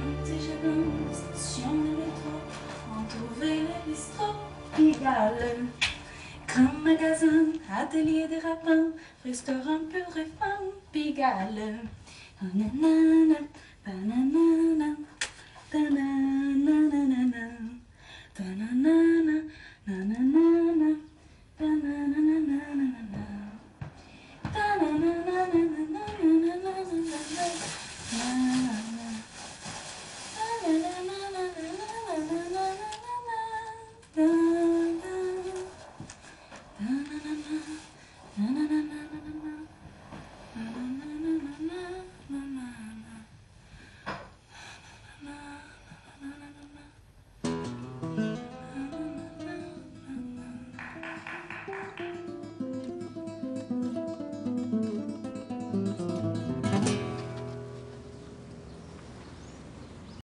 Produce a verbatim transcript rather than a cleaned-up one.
petit jardin, station de métro, on trouvait les bistrots, Pigalle. Grand magasin, atelier des rapins, restaurant pur et fin, Pigalle. Nanana, banana, banana.